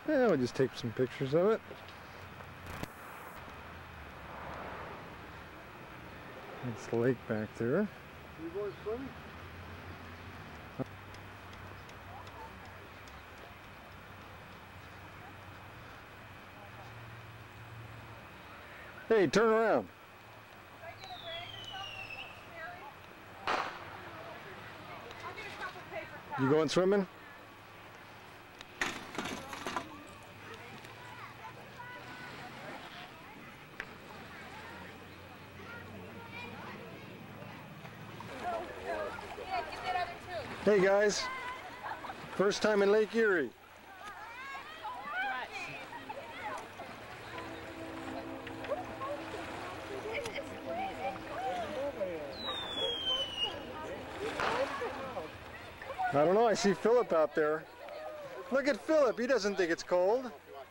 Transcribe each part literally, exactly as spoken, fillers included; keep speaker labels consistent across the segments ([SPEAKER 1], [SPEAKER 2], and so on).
[SPEAKER 1] Yeah, we'll just take some pictures of it. It's the lake back there.
[SPEAKER 2] You going swimming?
[SPEAKER 1] Hey, turn around. You going swimming? Hey guys, first time in Lake Erie. I don't know, I see Philip out there. Look at Philip, he doesn't think it's cold.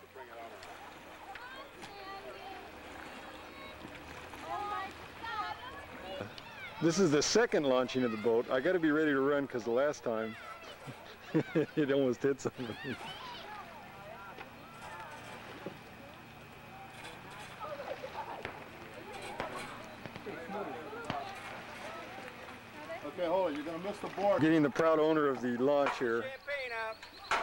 [SPEAKER 1] This is the second launching of the boat. I got to be ready to run because the last time it almost hit something.
[SPEAKER 2] Okay, hold it. You're going to miss the board.
[SPEAKER 1] Getting the proud owner of the launch here.
[SPEAKER 3] Champagne up.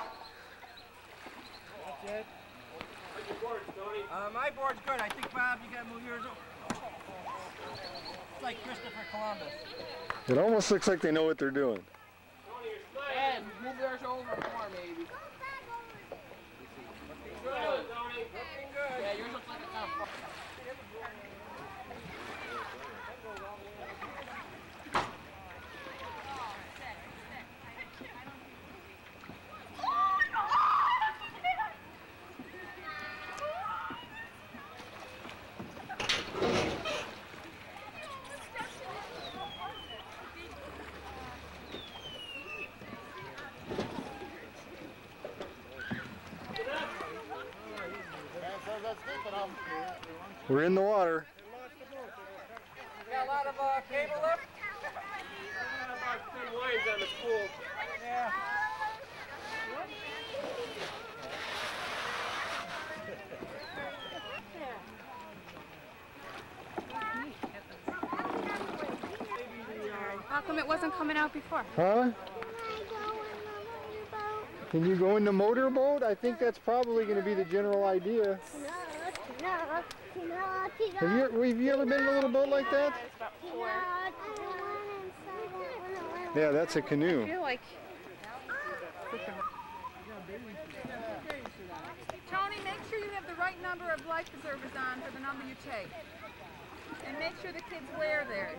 [SPEAKER 3] That's it. How's your board, Tony? Uh, my board's good. I think, Bob, you got to move yours over. It's like Christopher Columbus.
[SPEAKER 1] It almost looks like they know what they're doing.
[SPEAKER 3] Ed, move yours over more, maybe. Looking good, Tony. Looking good. Yeah, yours looks like it's on fire.
[SPEAKER 1] We're in the water.
[SPEAKER 3] Got a lot of uh, cable left? Got about ten lines on the pool. Yeah.
[SPEAKER 4] How come it wasn't coming out before?
[SPEAKER 1] Huh? Can you go in the motorboat? I think that's probably going to be the general idea. Have you, have you ever been in a little boat like that? Yeah, that's a canoe.
[SPEAKER 4] I feel like... Tony, make sure you have the right number of life preservers on for the number you take. And make sure the kids wear theirs.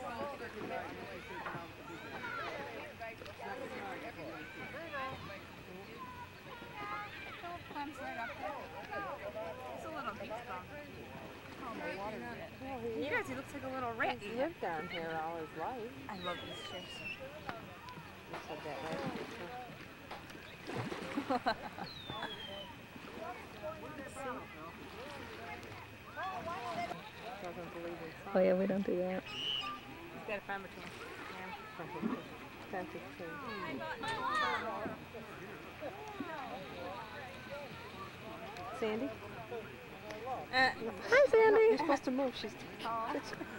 [SPEAKER 4] It's a little deep strong. You guys, he looks like a little rat.
[SPEAKER 5] He's lived down here all his life.
[SPEAKER 4] I love these ships.
[SPEAKER 5] You said that last year too. Doesn't believe in science.
[SPEAKER 6] Oh yeah, we don't do that.
[SPEAKER 4] He's got a find between
[SPEAKER 5] ten fifteen. Sandy?
[SPEAKER 4] Uh,
[SPEAKER 6] Hi, Sandy.
[SPEAKER 5] You're supposed to move. She's.
[SPEAKER 4] oh.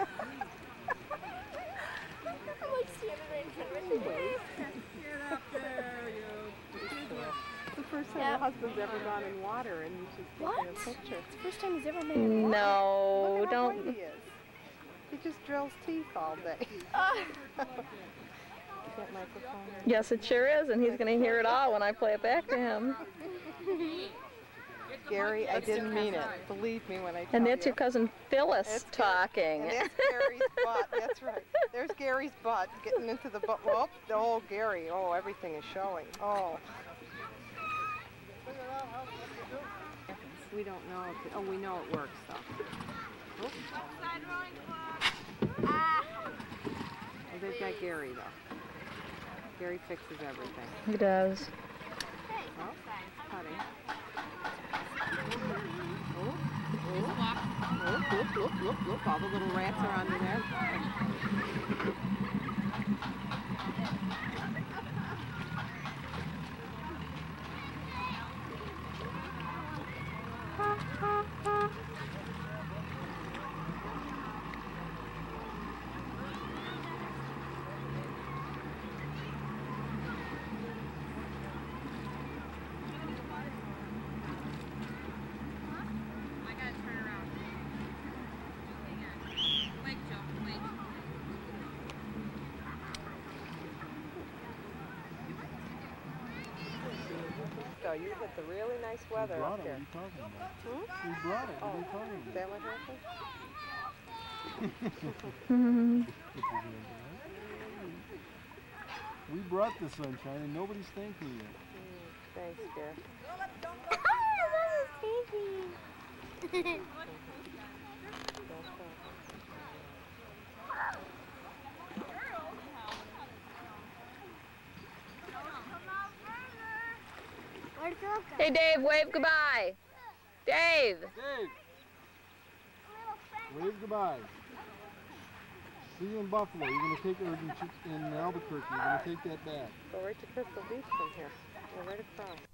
[SPEAKER 4] Get up there, you.
[SPEAKER 5] It's the first time your husband's ever gone in water, and she's taking a picture.
[SPEAKER 7] It's the first time he's ever been in water.
[SPEAKER 6] No,
[SPEAKER 5] Look at how
[SPEAKER 6] don't.
[SPEAKER 5] white he is. He just drills teeth all day. That microphone.
[SPEAKER 6] Yes, it sure is, and he's going to hear it all when I play it back to him.
[SPEAKER 5] Gary, I didn't mean it. Believe me when I tell
[SPEAKER 6] And that's
[SPEAKER 5] you.
[SPEAKER 6] your cousin Phyllis
[SPEAKER 5] That's
[SPEAKER 6] talking.
[SPEAKER 5] And that's Gary's butt. That's right. There's Gary's butt getting into the butt. Well, oh, Gary. Oh, everything is showing. Oh. We don't know. If it, oh, we know it works, though. Oops. Ah. Well, they've got Gary, though. Gary fixes everything.
[SPEAKER 6] He does.
[SPEAKER 5] Oh, honey. Oh, oh, oh, look, look, look, look, all the little rats are under there. so. You had the really nice
[SPEAKER 2] We
[SPEAKER 5] weather
[SPEAKER 2] brought
[SPEAKER 5] up
[SPEAKER 2] it.
[SPEAKER 5] here.
[SPEAKER 2] What are you talking about?
[SPEAKER 5] Hmm?
[SPEAKER 2] We brought it. What
[SPEAKER 5] Oh,
[SPEAKER 2] are you talking
[SPEAKER 5] is
[SPEAKER 2] about?
[SPEAKER 5] that what happened?
[SPEAKER 2] We brought the sunshine and nobody's thanked me yet.
[SPEAKER 5] Mm, thanks, Gary.
[SPEAKER 6] Hey, Dave, wave goodbye. Dave.
[SPEAKER 2] Dave! Wave goodbye. See you in Buffalo. You're going to take it in, in Albuquerque. You're going to take that back.
[SPEAKER 5] Go right to Crystal Beach from here. Go right across.